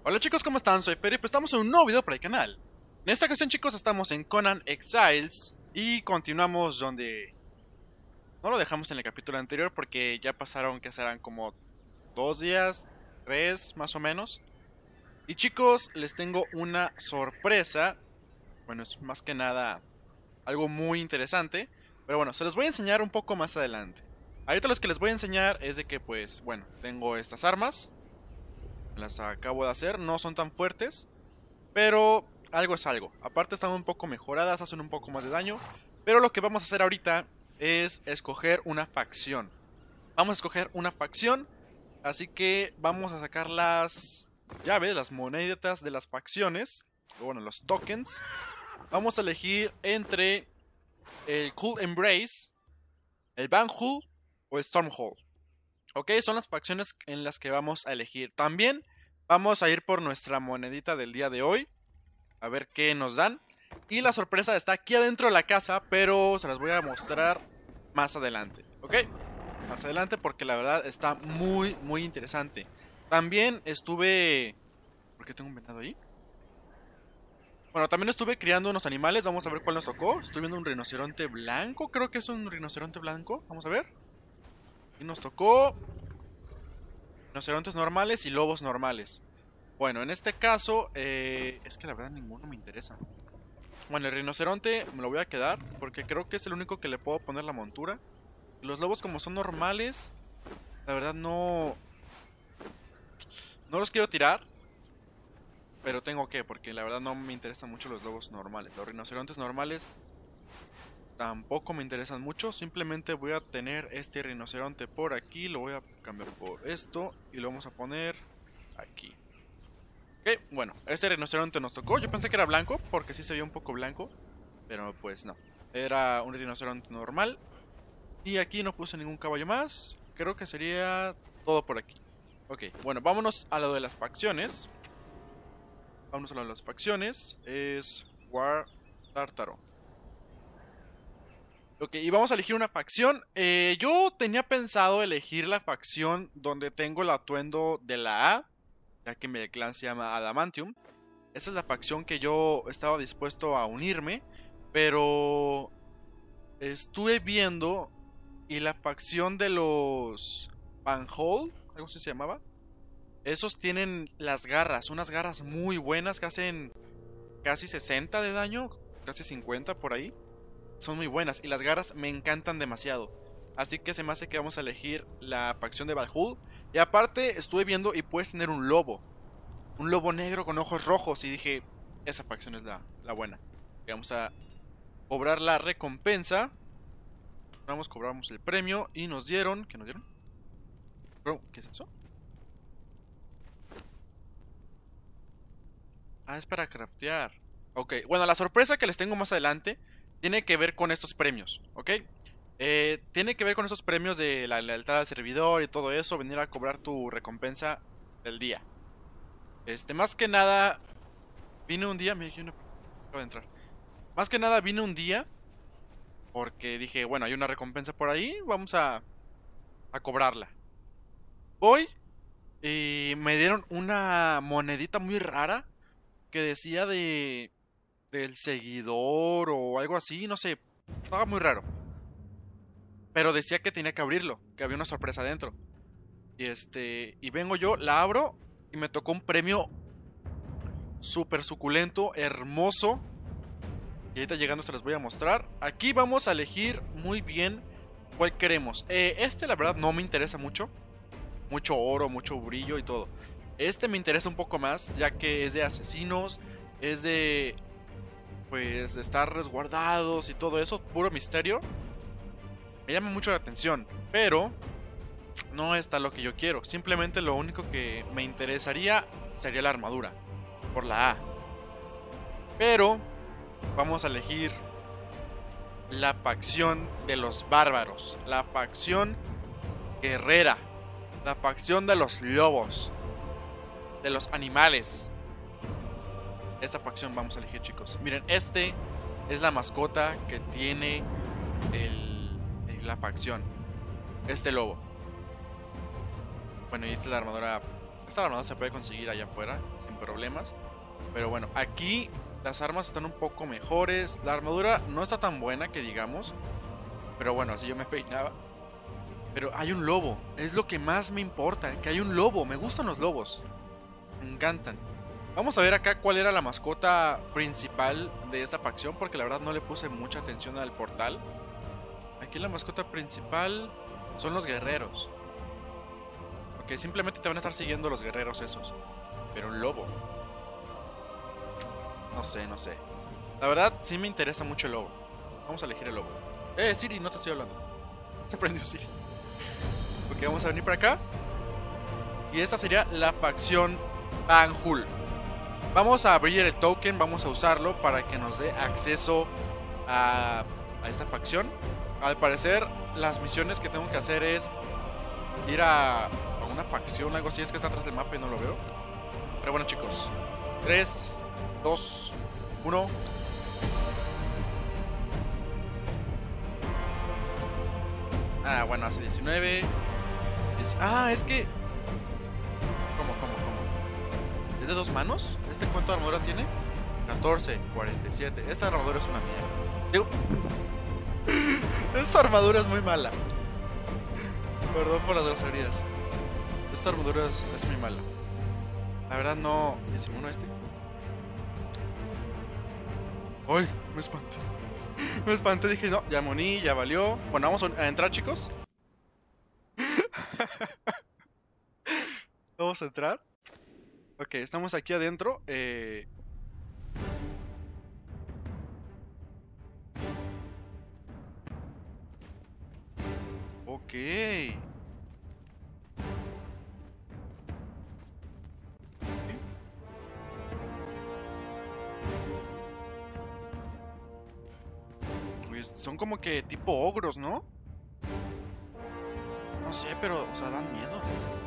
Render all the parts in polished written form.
Hola chicos, ¿cómo están? Soy Fer y pues estamos en un nuevo video para el canal. En esta ocasión chicos estamos en Conan Exiles y continuamos donde no lo dejamos en el capítulo anterior porque ya pasaron que serán como 2 días, 3 más o menos. Y chicos, les tengo una sorpresa. Bueno, es más que nada algo muy interesante, pero bueno, se los voy a enseñar un poco más adelante. Ahorita los que les voy a enseñar es de que pues, bueno, tengo estas armas. Las acabo de hacer, no son tan fuertes, pero algo es algo. Aparte están un poco mejoradas, hacen un poco más de daño. Pero lo que vamos a hacer ahorita es escoger una facción. Vamos a escoger una facción, así que vamos a sacar las llaves, las monedas de las facciones. O bueno, los tokens. Vamos a elegir entre el Cool Embrace, el Banhu o el Stormhold. Ok, son las facciones en las que vamos a elegir. También vamos a ir por nuestra monedita del día de hoy. A ver qué nos dan. Y la sorpresa está aquí adentro de la casa, pero se las voy a mostrar más adelante. Ok, más adelante porque la verdad está muy, muy interesante. También estuve... ¿Por qué tengo un venado ahí? Bueno, también estuve criando unos animales. Vamos a ver cuál nos tocó. Estoy viendo un rinoceronte blanco. Creo que es un rinoceronte blanco. Vamos a ver. Y nos tocó rinocerontes normales y lobos normales. Bueno, en este caso, es que la verdad ninguno me interesa. Bueno, el rinoceronte me lo voy a quedar porque creo que es el único que le puedo poner la montura. Los lobos como son normales, la verdad no los quiero tirar. Pero tengo que, porque la verdad no me interesan mucho los lobos normales. Los rinocerontes normales tampoco me interesan mucho. Simplemente voy a tener este rinoceronte por aquí. Lo voy a cambiar por esto y lo vamos a poner aquí. Ok, bueno, este rinoceronte nos tocó. Yo pensé que era blanco, porque sí se veía un poco blanco. Pero pues no, era un rinoceronte normal. Y aquí no puse ningún caballo más. Creo que sería todo por aquí. Ok, bueno, vámonos a lo de las facciones. Vámonos a lo de las facciones. Es War Tártaro. Ok, y vamos a elegir una facción. Yo tenía pensado elegir la facción donde tengo el atuendo de la A, ya que mi clan se llama Adamantium. Esa es la facción que yo estaba dispuesto a unirme, pero estuve viendo y la facción de los Banhole, algo así se llamaba. Esos tienen las garras, unas garras muy buenas que hacen casi 60 de daño, casi 50 por ahí. Son muy buenas y las garras me encantan demasiado. Así que se me hace que vamos a elegir la facción de Valhalla. Y aparte estuve viendo y puedes tener un lobo. Un lobo negro con ojos rojos. Y dije, esa facción es la buena. Y vamos a cobrar la recompensa. Cobramos el premio. Y nos dieron... ¿Qué nos dieron? ¿Qué es eso? Ah, es para craftear. Ok, bueno, la sorpresa que les tengo más adelante tiene que ver con estos premios, ¿ok? Tiene que ver con esos premios de la lealtad al servidor y todo eso. Venir a cobrar tu recompensa del día. Más que nada vine un día, mira, yo no acabo de entrar. Más que nada vine un día porque dije, bueno, hay una recompensa por ahí, vamos a cobrarla. Voy y me dieron una monedita muy rara que decía del seguidor o algo así, no sé, estaba muy raro. Pero decía que tenía que abrirlo, que había una sorpresa dentro. Y vengo yo, la abro y me tocó un premio súper suculento, hermoso. Y ahorita llegando se los voy a mostrar. Aquí vamos a elegir muy bien cuál queremos. La verdad no me interesa mucho. Mucho oro, mucho brillo y todo. Este me interesa un poco más, ya que es de asesinos, es de... pues de estar resguardados y todo eso, puro misterio. Me llama mucho la atención, pero no está lo que yo quiero. Simplemente lo único que me interesaría sería la armadura, por la A. Pero vamos a elegir la facción de los bárbaros, la facción guerrera, la facción de los lobos, de los animales. Esta facción vamos a elegir, chicos. Miren, este es la mascota que tiene la facción. Este lobo. Bueno, y esta es la armadura Esta armadura se puede conseguir allá afuera sin problemas. Pero bueno, aquí las armas están un poco mejores. La armadura no está tan buena que digamos. Pero bueno, así yo me peinaba. Pero hay un lobo. Es lo que más me importa. Que hay un lobo. Me gustan los lobos. Me encantan. Vamos a ver acá cuál era la mascota principal de esta facción. Porque la verdad no le puse mucha atención al portal. Aquí la mascota principal son los guerreros. Ok, simplemente te van a estar siguiendo los guerreros esos. Pero un lobo. No sé, no sé. La verdad sí me interesa mucho el lobo. Vamos a elegir el lobo. Siri, no te estoy hablando. Se prendió Siri. Ok, vamos a venir para acá. Y esta sería la facción Banjul. Vamos a abrir el token, vamos a usarlo para que nos dé acceso a esta facción. Al parecer, las misiones que tengo que hacer es ir a una facción, algo así. Es que está atrás del mapa y no lo veo. Pero bueno, chicos. 3, 2, 1. Ah, bueno, hace 19. Es que... ¿Cómo? ¿Es de 2 manos? ¿Este cuánto de armadura tiene? 14, 47. Esta armadura es una mierda. Digo... Esta armadura es muy mala. Perdón por las groserías. Esta armadura es muy mala. La verdad no... ¿19 este? ¡Ay! Me espanté. Me espanté, dije, no, ya morí, ya valió. Bueno, vamos a entrar, chicos. Vamos a entrar. Ok, estamos aquí adentro. Ok. Pues son como que tipo ogros, ¿no? No sé, pero, o sea, dan miedo.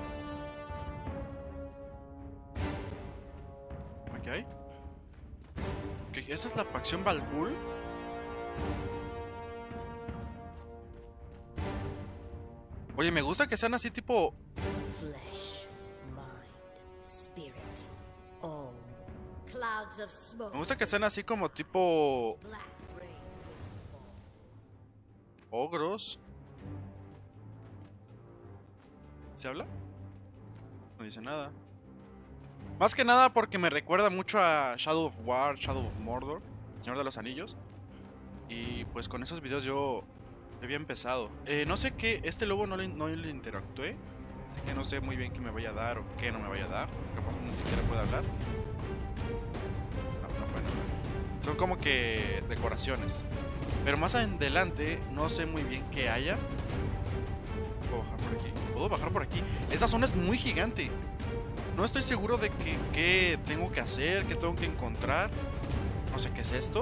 Ok. Ok, esta es la facción Banjul. Oye, me gusta que sean así tipo... Flesh, mind, spirit, all. Clouds of smoke. Me gusta que sean así como tipo... Black rain will fall. ogros. ¿Se habla? No dice nada. Más que nada porque me recuerda mucho a Shadow of War, Shadow of Mordor, Señor de los Anillos. Y pues con esos videos yo había empezado. No sé qué, este lobo no le interactué. Así que no sé muy bien qué me vaya a dar o qué no me vaya a dar. Capaz ni siquiera puede hablar. No puede hablar. Son como que decoraciones. Pero más adelante no sé muy bien qué haya. ¿Puedo bajar por aquí? ¿Puedo bajar por aquí? Esa zona es muy gigante. No estoy seguro de qué tengo que hacer, qué tengo que encontrar. No sé qué es esto.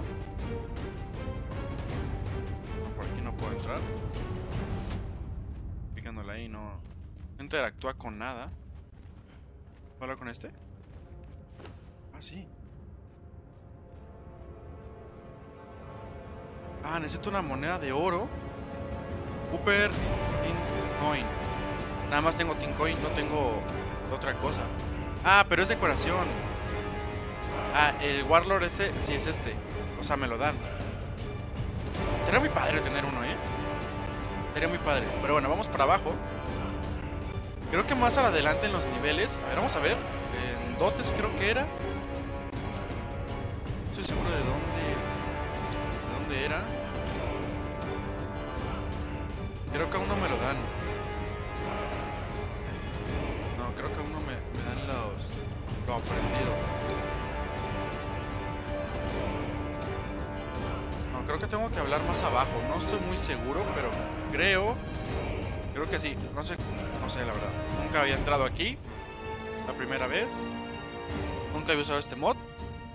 No, por aquí no puedo entrar. Picándole ahí no interactúa con nada. ¿Puedo hablar con este? Ah, sí. Ah, necesito una moneda de oro. Upper Tincoin. Nada más tengo Tincoin, no tengo otra cosa. Ah, pero es decoración. Ah, el Warlord ese sí es este. O sea, me lo dan. Sería muy padre tener uno, sería muy padre. Pero bueno, vamos para abajo. Creo que más adelante en los niveles. A ver, vamos a ver. En dotes creo que era. No estoy seguro de dónde era. Creo que aún no me lo dan. No, creo que aún no me dan lo aprendido. No, creo que tengo que hablar más abajo. No estoy muy seguro, pero creo que sí. No sé la verdad. Nunca había entrado aquí. La primera vez. Nunca había usado este mod.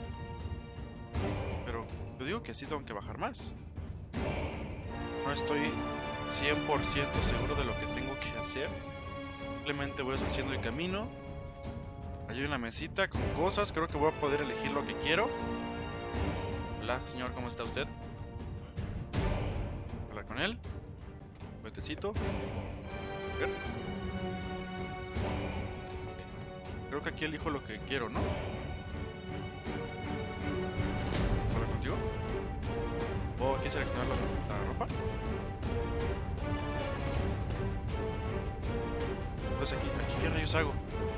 Pero yo digo que sí tengo que bajar más. No estoy 100% seguro de lo que tengo que hacer. Simplemente voy haciendo el camino. Hay una mesita con cosas. Creo que voy a poder elegir lo que quiero. Hola, señor, ¿cómo está usted? Hablar con él. Huequecito. Creo que aquí elijo lo que quiero, ¿no? ¿Hablar contigo? ¿O aquí seleccionar la ropa? Entonces aquí ¿qué rayos hago?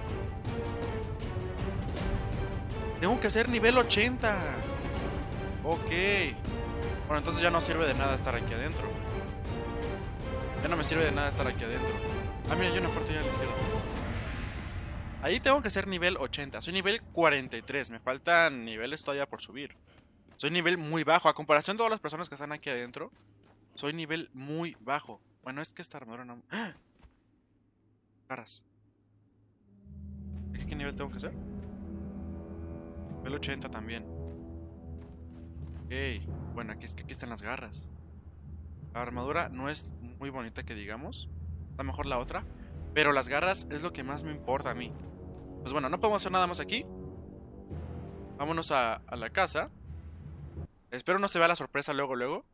Tengo que hacer nivel 80. Ok. Bueno, entonces ya no sirve de nada estar aquí adentro. Ya no me sirve de nada estar aquí adentro. Ah, mira, hay una parte ya a la izquierda. Ahí tengo que ser nivel 80. Soy nivel 43. Me faltan niveles todavía por subir. Soy nivel muy bajo. A comparación de todas las personas que están aquí adentro, soy nivel muy bajo. Bueno, es que esta armadura no... ¡Ah! Garras. ¿Qué nivel tengo que ser? Nivel 80 también. Ok. Bueno, aquí están las garras. La armadura no es muy bonita que digamos. Está mejor la otra. Pero las garras es lo que más me importa a mí. Pues bueno, no podemos hacer nada más aquí. Vámonos a la casa. Espero no se vea la sorpresa luego.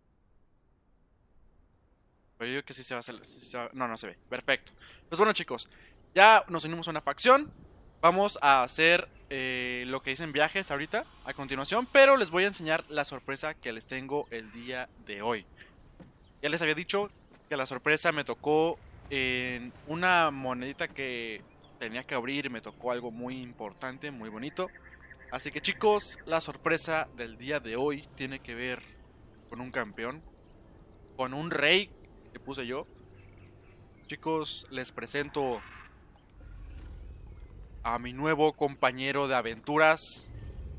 Pero yo digo que sí se va a hacer. No, no se ve. Perfecto. Pues bueno, chicos. Ya nos unimos a una facción. Vamos a hacer lo que dicen viajes ahorita. A continuación. Pero les voy a enseñar la sorpresa que les tengo el día de hoy. Ya les había dicho que la sorpresa me tocó en una monedita que tenía que abrir. Me tocó algo muy importante, muy bonito. Así que chicos, la sorpresa del día de hoy tiene que ver con un campeón, con un rey que puse yo. Chicos, les presento a mi nuevo compañero de aventuras,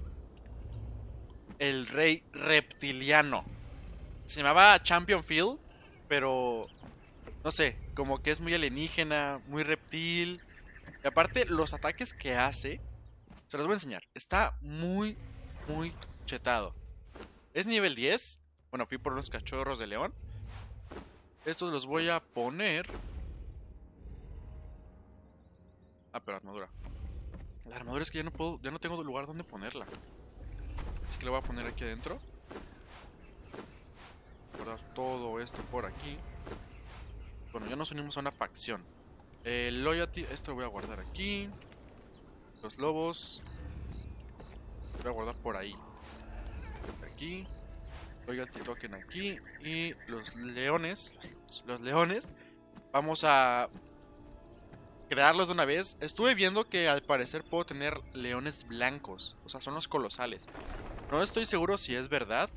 el rey reptiliano. Se llamaba Champion Field, pero no sé, como que es muy alienígena, muy reptil. Y aparte, los ataques que hace, se los voy a enseñar. Está muy chetado. Es nivel 10. Bueno, fui por unos cachorros de león. Estos los voy a poner. Ah, pero armadura. La armadura es que ya no puedo, ya no tengo lugar donde ponerla. Así que la voy a poner aquí adentro. Guardar todo esto por aquí. Bueno, ya nos unimos a una facción. Loyalty, esto lo voy a guardar aquí. Los lobos lo voy a guardar por ahí. Aquí. Loyalty token aquí. Y los leones. Los leones. Vamos a crearlos de una vez. Estuve viendo que al parecer puedo tener leones blancos. O sea, son los colosales. No estoy seguro si es verdad.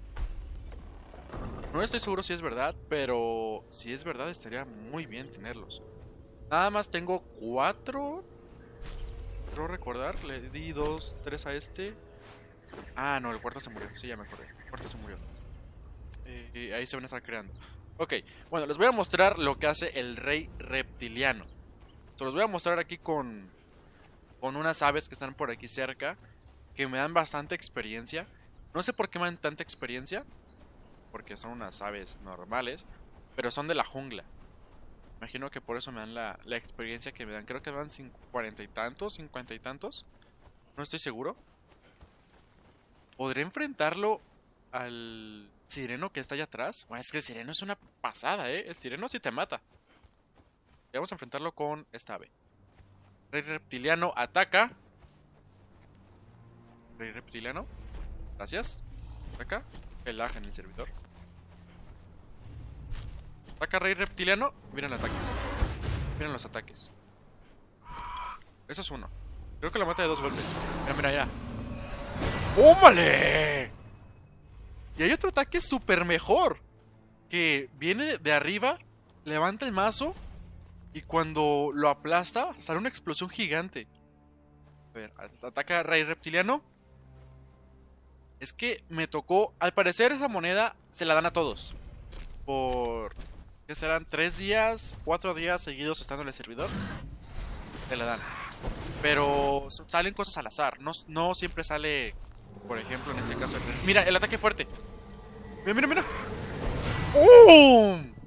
Pero si es verdad estaría muy bien tenerlos. Nada más tengo 4. Creo recordar. Le di 2, 3 a este. Ah, no, el cuarto se murió. Sí, ya me acordé. El cuarto se murió. Ahí se van a estar creando. Ok, bueno, les voy a mostrar lo que hace el rey reptiliano. Se los voy a mostrar aquí con unas aves que están por aquí cerca, que me dan bastante experiencia. No sé por qué me dan tanta experiencia, porque son unas aves normales, pero son de la jungla. Imagino que por eso me dan la experiencia que me dan. Creo que me dan 40 y tantos, 50 y tantos. No estoy seguro. ¿Podré enfrentarlo al sireno que está allá atrás? Bueno, es que el sireno es una pasada, ¿eh? El sireno sí te mata. Y vamos a enfrentarlo con esta ave. Rey reptiliano ataca. Rey reptiliano. Gracias. Ataca. El lag en el servidor. Ataca rey reptiliano. Miren ataques. Miren los ataques. Eso es uno. Creo que lo mata de 2 golpes. Mira. ¡Ómale! Y hay otro ataque súper mejor. Que viene de arriba. Levanta el mazo. Y cuando lo aplasta, sale una explosión gigante. A ver, ataca rey reptiliano. Es que me tocó. Al parecer esa moneda se la dan a todos. Por... ¿qué serán? 3 días, 4 días seguidos estando en el servidor. Se la dan. Pero salen cosas al azar. No siempre sale, por ejemplo, en este caso. Mira, el ataque fuerte. Mira. ¡Oh!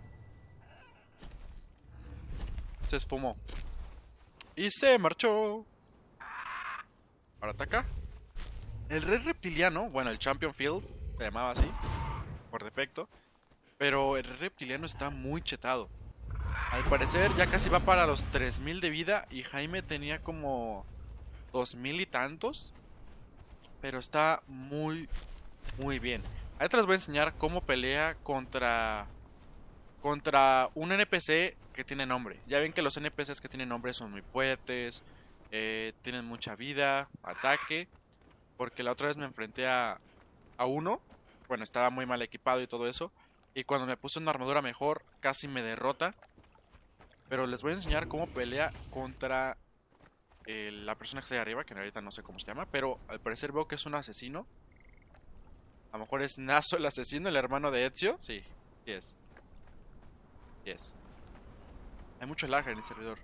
Se esfumó. Y se marchó. Ahora ataca. El rey reptiliano, bueno, el Champion Field se llamaba así, por defecto. Pero el rey reptiliano está muy chetado. Al parecer ya casi va para los 3000 de vida. Y Jaime tenía como 2000 y tantos. Pero está muy, muy bien. Ahorita les voy a enseñar cómo pelea contra un NPC que tiene nombre. Ya ven que los NPCs que tienen nombre son muy fuertes, tienen mucha vida, ataque. Porque la otra vez me enfrenté a uno. Bueno, estaba muy mal equipado y todo eso. Y cuando me puse una armadura mejor, casi me derrota. Pero les voy a enseñar cómo pelea contra la persona que está ahí arriba, que ahorita no sé cómo se llama. Pero al parecer veo que es un asesino. A lo mejor es Naso el asesino, el hermano de Ezio. Sí, sí es. Sí es. Hay mucho lag en el servidor.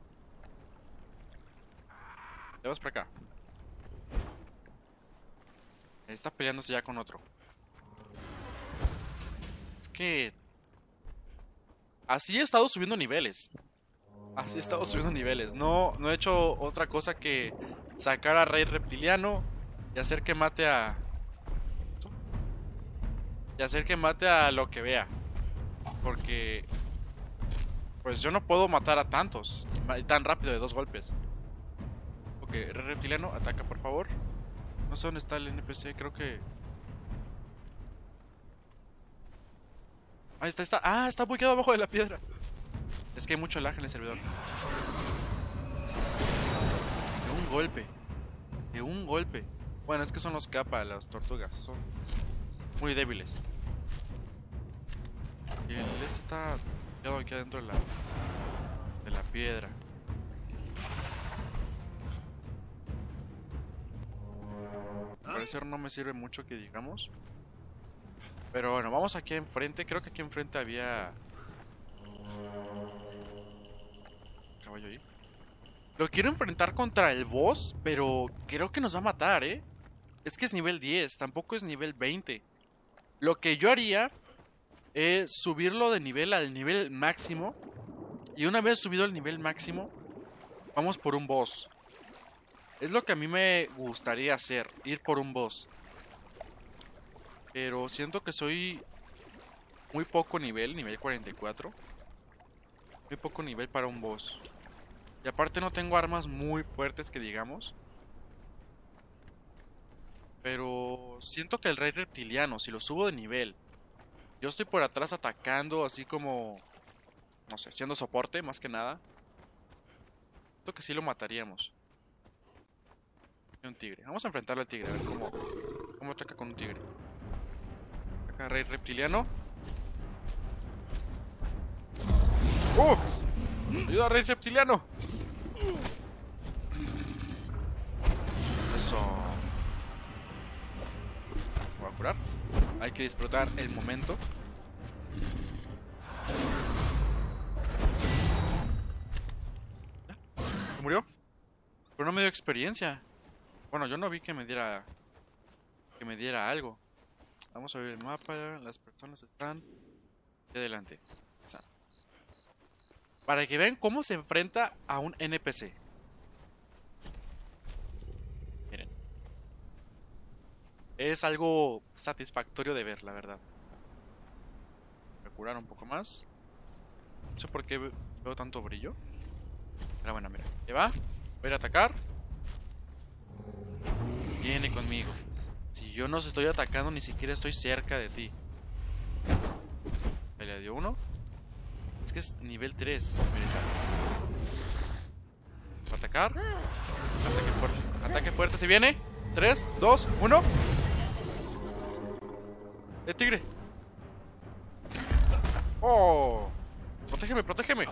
Vamos para acá. Está peleándose ya con otro. Es que así he estado subiendo niveles. Así he estado subiendo niveles. No he hecho otra cosa que sacar a Rey Reptiliano y hacer que mate a... Y hacer que mate a lo que vea. Porque... Pues yo no puedo matar a tantos. Tan rápido de 2 golpes. Ok, Rey Reptiliano, ataca por favor. No sé dónde está el NPC, creo que... Ahí está, está. Ah, está bugueado abajo de la piedra. Es que hay mucho lag en el servidor. De un golpe. De un golpe. Bueno, es que son los kappa, las tortugas. Son muy débiles. Y el este está quedado aquí adentro de la piedra. Al parecer no me sirve mucho que digamos. Pero bueno, vamos aquí enfrente. Creo que aquí enfrente había... Caballo ahí. Lo quiero enfrentar contra el boss, pero creo que nos va a matar, ¿eh? Es que es nivel 10, tampoco es nivel 20. Lo que yo haría es subirlo de nivel al nivel máximo. Y una vez subido al nivel máximo, vamos por un boss. Es lo que a mí me gustaría hacer, ir por un boss. Pero siento que soy muy poco nivel 44. Muy poco nivel para un boss. Y aparte no tengo armas muy fuertes que digamos. Pero siento que el Rey Reptiliano, si lo subo de nivel, yo estoy por atrás atacando, así como... No sé, siendo soporte más que nada. Siento que sí lo mataríamos. Y un tigre. Vamos a enfrentarlo al tigre, a ver cómo ataca con un tigre. Ataca Rey Reptiliano. ¡Oh! ¡Ayuda, Rey Reptiliano! Eso. Me voy a curar. Hay que disfrutar el momento. ¿Se murió? Pero no me dio experiencia. Bueno, yo no vi que me diera algo. Vamos a ver el mapa. Las personas están de adelante. Para que vean cómo se enfrenta a un NPC. Miren. Es algo satisfactorio de ver, la verdad. Voy a curar un poco más. No sé por qué veo tanto brillo. Pero bueno, mira. Ahí va. Voy a ir a atacar. Viene conmigo. Si yo no os estoy atacando, ni siquiera estoy cerca de ti. Pelea de uno. Es que es nivel 3. Mira, está. Va a atacar. Ataque fuerte. Ataque fuerte. Se viene. 3, 2, 1. Tigre. Oh. Protégeme, protégeme.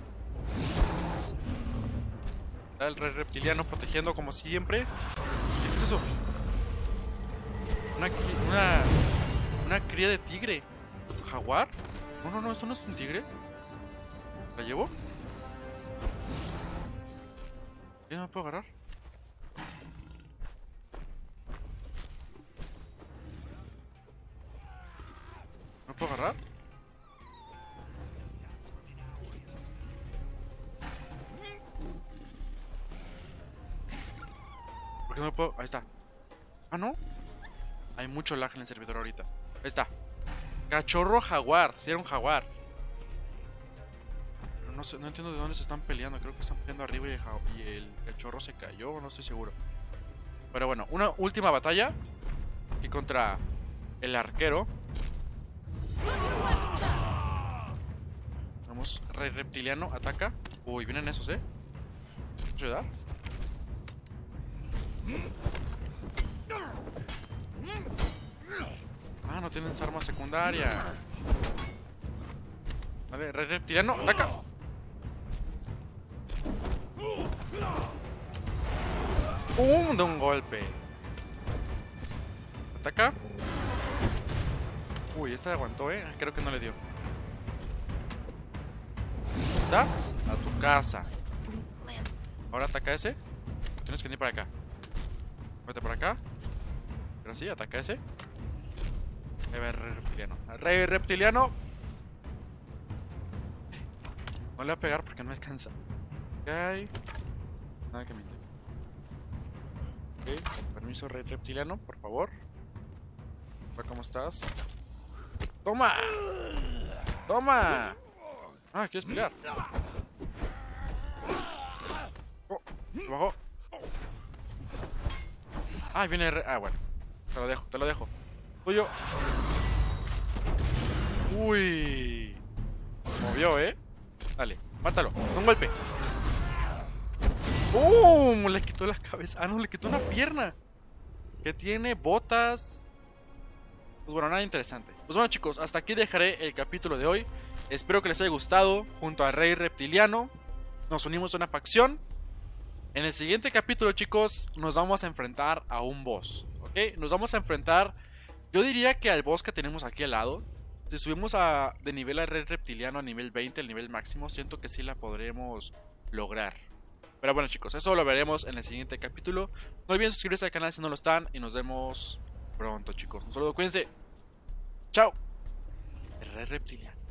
Está el Rey Reptiliano protegiendo como siempre. ¿Qué es eso? Una cría de tigre. ¿Jaguar? No, esto no es un tigre. ¿La llevo? ¿Ya no me puedo agarrar? ¿No me puedo agarrar? ¿Por qué no me puedo? Ahí está. Ah, no. Hay mucho lag en el servidor ahorita. Ahí está. Cachorro jaguar. Si era un jaguar. Pero no sé, no entiendo de dónde se están peleando. Creo que están peleando arriba y el cachorro se cayó, no estoy seguro. Pero bueno, una última batalla aquí contra el arquero. Vamos, Rey Reptiliano, ataca. Uy, vienen esos, ¿puedo ayudar? Ah, no tienen arma secundaria. Vale, Rey Reptiliano, ataca. ¡Pum! De un golpe. Ataca. Uy, esta aguantó, creo que no le dio. ¿Da? A tu casa. Ahora ataca ese. Tienes que venir para acá. Vete para acá. Ahora sí, ataca ese. Rey Reptiliano. Rey Reptiliano. No le voy a pegar porque no me alcanza. Ok. Nada que me interese. Ok, con permiso, Rey Reptiliano, por favor. ¿Cómo estás? ¡Toma! ¡Toma! Ah, ¿quieres pelear? Oh, se bajó. Ah, viene Ah, bueno. Te lo dejo, te lo dejo. Tuyo. Uy. Se movió, Dale, mátalo. De un golpe. ¡Bum! Le quitó la cabeza. Ah, no, le quitó una pierna. Que tiene botas. Pues bueno, nada interesante. Pues bueno, chicos, hasta aquí dejaré el capítulo de hoy. Espero que les haya gustado. Junto a Rey Reptiliano nos unimos a una facción. En el siguiente capítulo, chicos, nos vamos a enfrentar a un boss, ¿ok? Nos vamos a enfrentar, yo diría que al boss que tenemos aquí al lado. Si subimos de nivel a Rey Reptiliano a nivel 20, el nivel máximo, siento que sí la podremos lograr. Pero bueno, chicos, eso lo veremos en el siguiente capítulo. No olviden suscribirse al canal si no lo están. Y nos vemos pronto, chicos. Un saludo, cuídense. Chao. Rey Reptiliano.